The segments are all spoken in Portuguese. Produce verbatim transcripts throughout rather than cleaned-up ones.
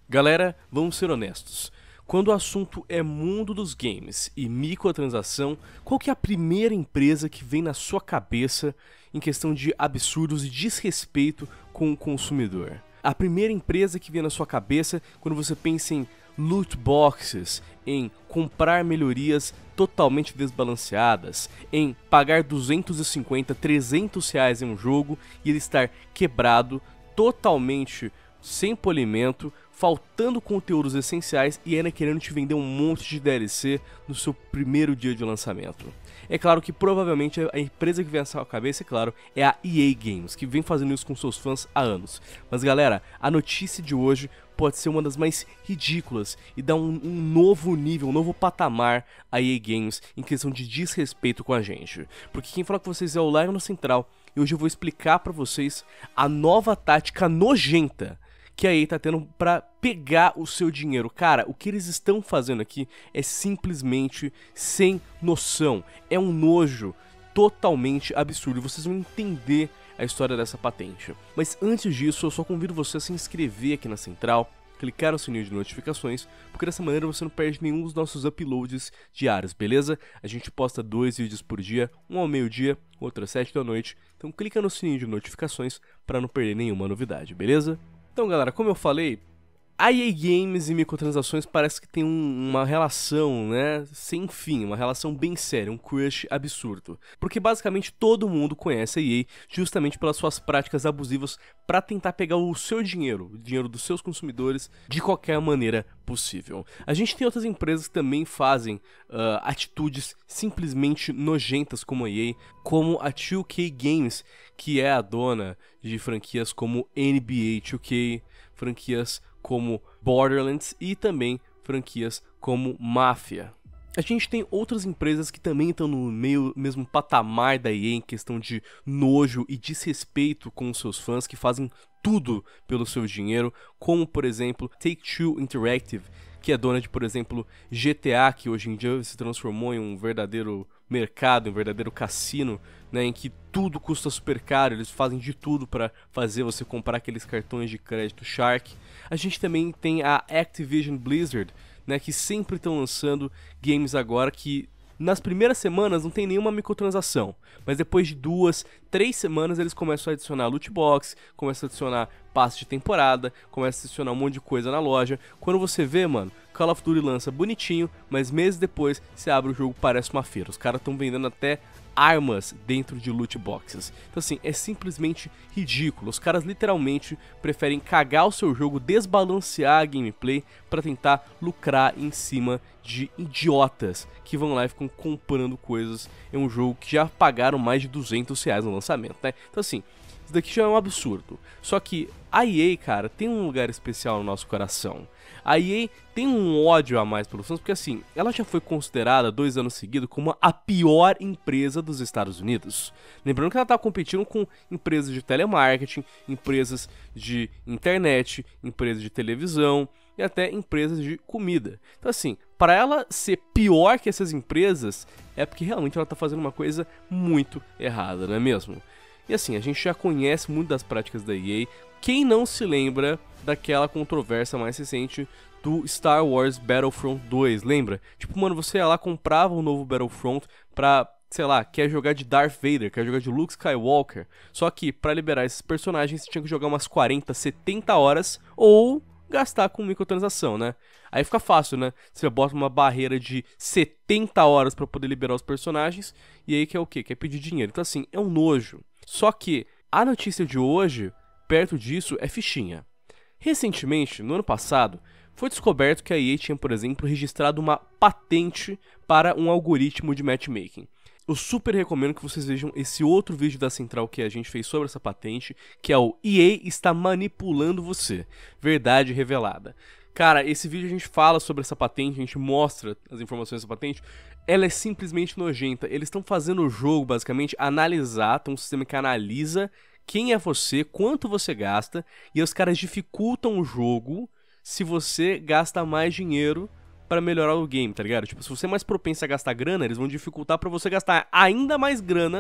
Galera, vamos ser honestos. Quando o assunto é mundo dos games e microtransação, qual que é a primeira empresa que vem na sua cabeça em questão de absurdos e desrespeito com o consumidor? A primeira empresa que vem na sua cabeça quando você pensa em loot boxes, em comprar melhorias totalmente desbalanceadas, em pagar duzentos e cinquenta, trezentos reais em um jogo e ele estar quebrado, totalmente sem polimento, faltando conteúdos essenciais e ainda querendo te vender um monte de D L C no seu primeiro dia de lançamento. É claro que provavelmente a empresa que vem à sua cabeça, é claro, é a E A Games, que vem fazendo isso com seus fãs há anos. Mas galera, a notícia de hoje pode ser uma das mais ridículas e dá um, um novo nível, um novo patamar à E A Games em questão de desrespeito com a gente. Porque quem fala com vocês é o Lion Central e hoje eu vou explicar pra vocês a nova tática nojenta que a E A tá tendo pra pegar o seu dinheiro. Cara, o que eles estão fazendo aqui é simplesmente sem noção. É um nojo totalmente absurdo. Vocês vão entender a história dessa patente. Mas antes disso, eu só convido você a se inscrever aqui na Central, clicar no sininho de notificações, porque dessa maneira você não perde nenhum dos nossos uploads diários, beleza? A gente posta dois vídeos por dia, um ao meio-dia, outro às sete da noite. Então clica no sininho de notificações para não perder nenhuma novidade, beleza? Então galera, como eu falei, a E A Games e microtransações parece que tem um, uma relação, né, sem fim, uma relação bem séria, um crush absurdo. Porque basicamente todo mundo conhece a E A justamente pelas suas práticas abusivas para tentar pegar o seu dinheiro, o dinheiro dos seus consumidores, de qualquer maneira possível. A gente tem outras empresas que também fazem uh, atitudes simplesmente nojentas como a E A, como a dois K Games, que é a dona de franquias como N B A dois K, franquias como Borderlands e também franquias como Mafia. A gente tem outras empresas que também estão no meio, mesmo patamar da E A em questão de nojo e desrespeito com os seus fãs, que fazem tudo pelo seu dinheiro, como por exemplo Take-Two Interactive, que é dona de, por exemplo, G T A, que hoje em dia se transformou em um verdadeiro mercado, um verdadeiro cassino, né, em que tudo custa super caro, eles fazem de tudo para fazer você comprar aqueles cartões de crédito Shark. A gente também tem a Activision Blizzard, né, que sempre estão lançando games agora que nas primeiras semanas não tem nenhuma microtransação, mas depois de duas, três semanas eles começam a adicionar loot box, começam a adicionar passe de temporada, começam a adicionar um monte de coisa na loja. Quando você vê, mano, Call of Duty lança bonitinho, mas meses depois você abre o jogo, parece uma feira. Os caras estão vendendo até armas dentro de loot boxes. Então assim, é simplesmente ridículo. Os caras literalmente preferem cagar o seu jogo, desbalancear a gameplay para tentar lucrar em cima de idiotas que vão lá e ficam comprando coisas em um jogo que já pagaram mais de duzentos reais no lançamento, né? Então assim, isso daqui já é um absurdo. Só que a E A, cara, tem um lugar especial no nosso coração. A E A tem um ódio a mais pelos fãs, porque assim, ela já foi considerada dois anos seguidos como a pior empresa dos Estados Unidos. Lembrando que ela está competindo com empresas de telemarketing, empresas de internet, empresas de televisão e até empresas de comida. Então assim, para ela ser pior que essas empresas, é porque realmente ela está fazendo uma coisa muito errada, não é mesmo? E assim, a gente já conhece muito das práticas da E A. Quem não se lembra daquela controvérsia mais recente do Star Wars Battlefront dois, lembra? Tipo, mano, você ia lá, comprava um novo Battlefront pra, sei lá, quer jogar de Darth Vader, quer jogar de Luke Skywalker. Só que pra liberar esses personagens você tinha que jogar umas quarenta, setenta horas ou gastar com microtransação, né? Aí fica fácil, né? Você bota uma barreira de setenta horas pra poder liberar os personagens e aí quer o quê? Quer pedir dinheiro. Então assim, é um nojo. Só que a notícia de hoje, perto disso, é fichinha. Recentemente, no ano passado, foi descoberto que a E A tinha, por exemplo, registrado uma patente para um algoritmo de matchmaking. Eu super recomendo que vocês vejam esse outro vídeo da Central que a gente fez sobre essa patente, que é o E A está manipulando você. Verdade revelada. Cara, esse vídeo a gente fala sobre essa patente, a gente mostra as informações dessa patente. Ela é simplesmente nojenta. Eles estão fazendo o jogo, basicamente, analisar, tem um sistema que analisa quem é você, quanto você gasta, e os caras dificultam o jogo se você gasta mais dinheiro pra melhorar o game, tá ligado? Tipo, se você é mais propenso a gastar grana, eles vão dificultar pra você gastar ainda mais grana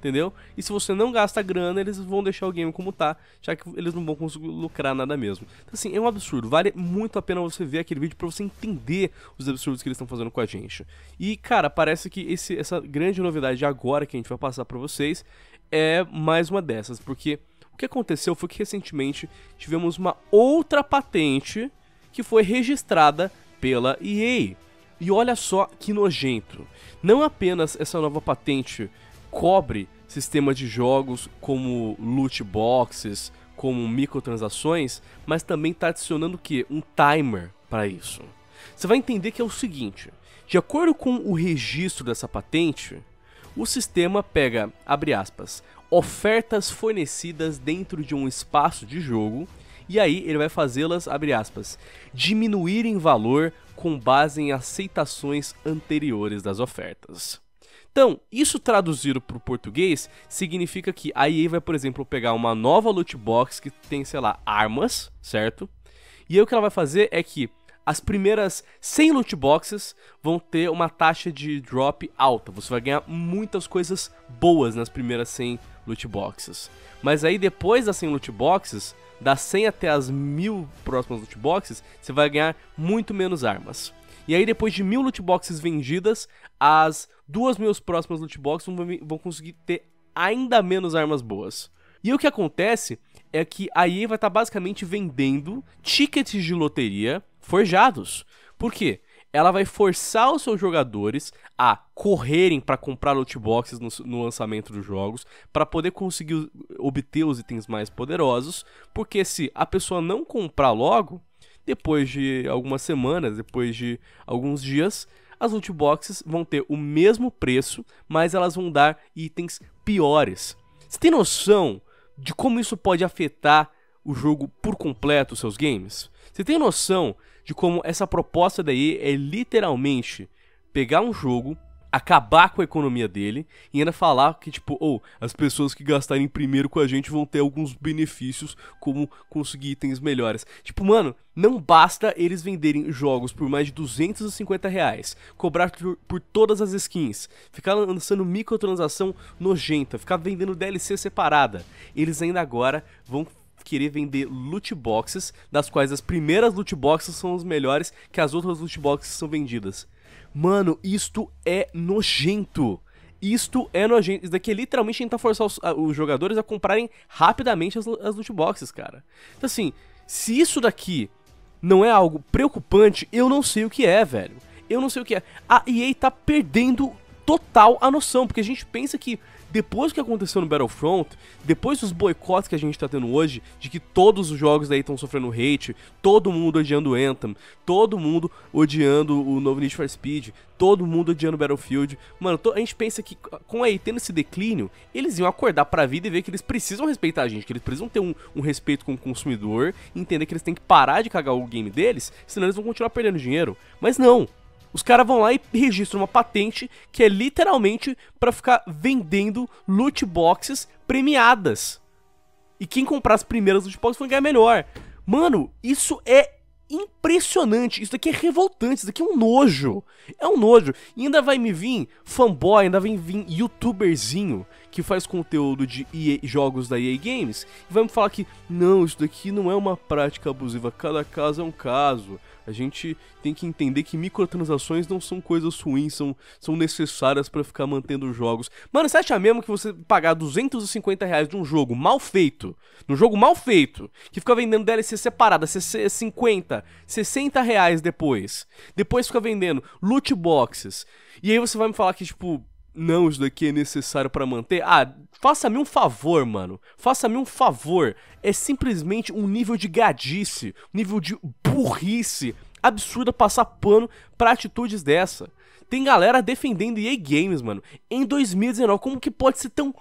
entendeu? E se você não gasta grana, eles vão deixar o game como tá, já que eles não vão conseguir lucrar nada mesmo. Então assim, é um absurdo, vale muito a pena você ver aquele vídeo pra você entender os absurdos que eles estão fazendo com a gente. E cara, parece que esse, essa grande novidade agora que a gente vai passar pra vocês é mais uma dessas, porque o que aconteceu foi que recentemente tivemos uma outra patente que foi registrada pela E A. E olha só que nojento, não apenas essa nova patente cobre sistema de jogos como loot boxes, como microtransações, mas também está adicionando o quê? Um timer para isso. Você vai entender que é o seguinte, de acordo com o registro dessa patente, o sistema pega, abre aspas, ofertas fornecidas dentro de um espaço de jogo, e aí ele vai fazê-las, abre aspas, diminuir em valor com base em aceitações anteriores das ofertas. Então, isso traduzido para o português significa que a E A vai, por exemplo, pegar uma nova loot box que tem, sei lá, armas, certo? E aí o que ela vai fazer é que as primeiras cem loot boxes vão ter uma taxa de drop alta. Você vai ganhar muitas coisas boas nas primeiras cem loot boxes. Mas aí depois das cem loot boxes, das cem até as mil próximas loot boxes, você vai ganhar muito menos armas. E aí depois de mil loot boxes vendidas, as duas mil próximas loot boxes vão, vão conseguir ter ainda menos armas boas. E o que acontece é que a E A vai estar basicamente vendendo tickets de loteria forjados. Por quê? Ela vai forçar os seus jogadores a correrem para comprar loot boxes no, no lançamento dos jogos, para poder conseguir obter os itens mais poderosos, porque se a pessoa não comprar logo, depois de algumas semanas, depois de alguns dias, as loot boxes vão ter o mesmo preço, mas elas vão dar itens piores. Você tem noção de como isso pode afetar o jogo por completo, os seus games? Você tem noção de como essa proposta da E A é literalmente pegar um jogo, acabar com a economia dele e ainda falar que, tipo, ou oh, as pessoas que gastarem primeiro com a gente vão ter alguns benefícios, como conseguir itens melhores. Tipo, mano, não basta eles venderem jogos por mais de duzentos e cinquenta reais, cobrar por, por todas as skins, ficar lançando microtransação nojenta, ficar vendendo D L C separada. Eles ainda agora vão querer vender loot boxes, das quais as primeiras loot boxes são as melhores que as outras loot boxes são vendidas. Mano, isto é nojento. Isto é nojento. Isso daqui é literalmente tentar forçar os, a, os jogadores a comprarem rapidamente as, as loot boxes, cara. Então assim, se isso daqui não é algo preocupante, eu não sei o que é, velho. Eu não sei o que é. A E A tá perdendo total a noção, porque a gente pensa que depois do que aconteceu no Battlefront, depois dos boicotes que a gente tá tendo hoje, de que todos os jogos daí estão sofrendo hate, todo mundo odiando o Anthem, todo mundo odiando o novo Need for Speed, todo mundo odiando o Battlefield, mano, a gente pensa que com a E A tendo esse declínio, eles iam acordar pra vida e ver que eles precisam respeitar a gente, que eles precisam ter um, um respeito com o consumidor, e entender que eles têm que parar de cagar o game deles, senão eles vão continuar perdendo dinheiro. Mas não! Os caras vão lá e registram uma patente que é literalmente pra ficar vendendo loot boxes premiadas. E quem comprar as primeiras loot boxes vai ganhar melhor. Mano, isso é impressionante. Isso daqui é revoltante. Isso daqui é um nojo. É um nojo. E ainda vai me vir fanboy, ainda vai vir youtuberzinho que faz conteúdo de E A, jogos da E A Games, e vai me falar que não, isso daqui não é uma prática abusiva, cada caso é um caso. A gente tem que entender que microtransações não são coisas ruins, são, são necessárias pra ficar mantendo os jogos. Mano, você acha mesmo que você pagar duzentos e cinquenta reais de um jogo mal feito, num jogo mal feito, que fica vendendo D L C separada, cinquenta, sessenta reais depois, depois fica vendendo loot boxes, e aí você vai me falar que, tipo, não, isso daqui é necessário pra manter? Ah, faça-me um favor, mano. Faça-me um favor. É simplesmente um nível de gadice, um nível de burrice absurda passar pano pra atitudes dessa. Tem galera defendendo E A Games, mano, em dois mil e dezenove. Como que pode ser tão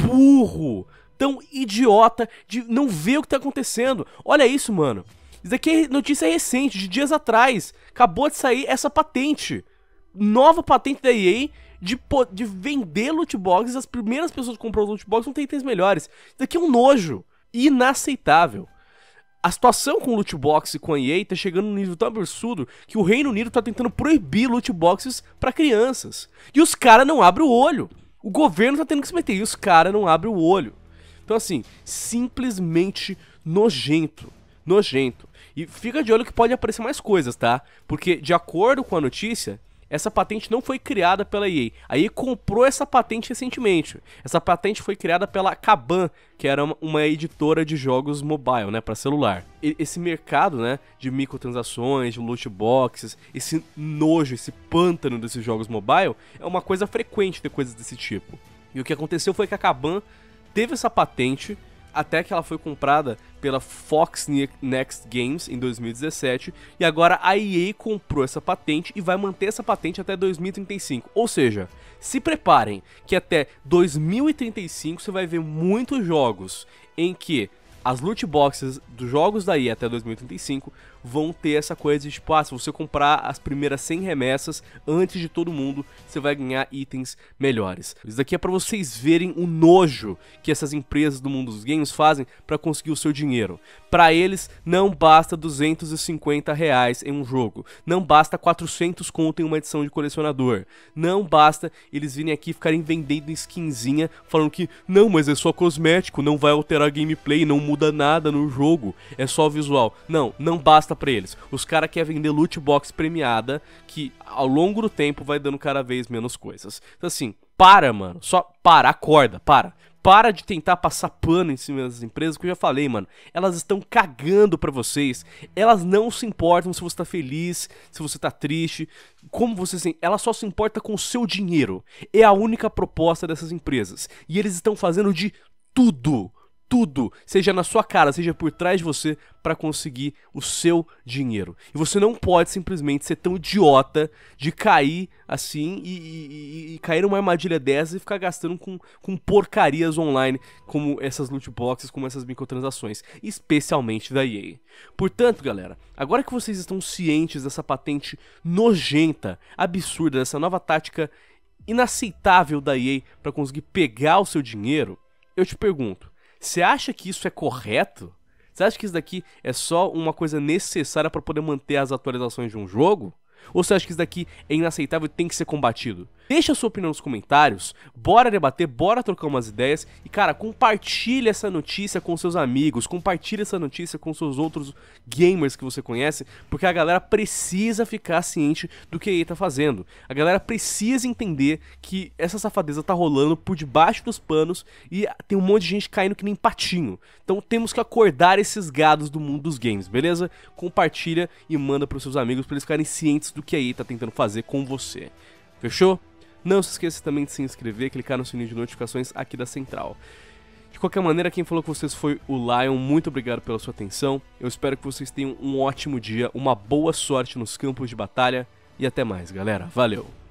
burro, tão idiota de não ver o que tá acontecendo? Olha isso, mano. Isso daqui é notícia recente, de dias atrás. Acabou de sair essa patente. Nova patente da E A de, de vender loot boxes. As primeiras pessoas que compram os loot boxes não tem itens melhores. Isso daqui é um nojo. Inaceitável. A situação com o loot box e com a E A tá chegando num nível tão absurdo que o Reino Unido tá tentando proibir loot boxes pra crianças. E os caras não abrem o olho. O governo tá tendo que se meter e os caras não abrem o olho. Então assim, simplesmente nojento. Nojento. E fica de olho que pode aparecer mais coisas, tá? Porque, de acordo com a notícia, essa patente não foi criada pela E A. A E A comprou essa patente recentemente. Essa patente foi criada pela Kabam, que era uma editora de jogos mobile, né, para celular. E esse mercado, né, de microtransações, de loot boxes, esse nojo, esse pântano desses jogos mobile, é uma coisa frequente ter coisas desse tipo. E o que aconteceu foi que a Kabam teve essa patente até que ela foi comprada pela Fox Next Games em dois mil e dezessete, e agora a E A comprou essa patente e vai manter essa patente até dois mil e trinta e cinco. Ou seja, se preparem que até dois mil e trinta e cinco você vai ver muitos jogos em que as loot boxes dos jogos da E A até dois mil e trinta e cinco vão ter essa coisa de tipo, ah, se você comprar as primeiras cem remessas antes de todo mundo, você vai ganhar itens melhores. Isso daqui é pra vocês verem o nojo que essas empresas do mundo dos games fazem pra conseguir o seu dinheiro. Pra eles, não basta duzentos e cinquenta reais em um jogo, não basta quatrocentos conto em uma edição de colecionador, não basta eles virem aqui e ficarem vendendo skinzinha, falando que não, mas é só cosmético, não vai alterar a gameplay, não muda nada no jogo, é só visual. Não, não basta pra eles. Os caras querem vender loot box premiada, que ao longo do tempo vai dando cada vez menos coisas. Então assim, para, mano. Só para, acorda, para. Para de tentar passar pano em cima das empresas, que eu já falei, mano. Elas estão cagando pra vocês. Elas não se importam se você tá feliz, se você tá triste, como você se... Elas só se importam com o seu dinheiro. É a única proposta dessas empresas. E eles estão fazendo de tudo. Tudo, seja na sua cara, seja por trás de você, pra conseguir o seu dinheiro. E você não pode simplesmente ser tão idiota de cair assim e, e, e, e cair numa armadilha dessa e ficar gastando com, com porcarias online, como essas loot boxes, como essas microtransações, especialmente da E A. Portanto, galera, agora que vocês estão cientes dessa patente nojenta, absurda, dessa nova tática inaceitável da E A pra conseguir pegar o seu dinheiro, eu te pergunto, você acha que isso é correto? Você acha que isso daqui é só uma coisa necessária para poder manter as atualizações de um jogo? Ou você acha que isso daqui é inaceitável e tem que ser combatido? Deixa a sua opinião nos comentários, bora debater, bora trocar umas ideias e, cara, compartilha essa notícia com seus amigos, compartilha essa notícia com seus outros gamers que você conhece, porque a galera precisa ficar ciente do que a E A tá fazendo. A galera precisa entender que essa safadeza tá rolando por debaixo dos panos e tem um monte de gente caindo que nem patinho. Então temos que acordar esses gados do mundo dos games, beleza? Compartilha e manda pros seus amigos pra eles ficarem cientes do que a E A tá tentando fazer com você. Fechou? Não se esqueça também de se inscrever, clicar no sininho de notificações aqui da Central. De qualquer maneira, quem falou com vocês foi o Lion, muito obrigado pela sua atenção. Eu espero que vocês tenham um ótimo dia, uma boa sorte nos campos de batalha e até mais, galera. Valeu!